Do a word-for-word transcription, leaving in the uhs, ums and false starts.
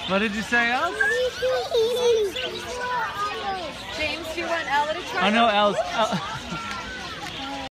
What did you say, El? James, do you want Ella to try? I know El's. El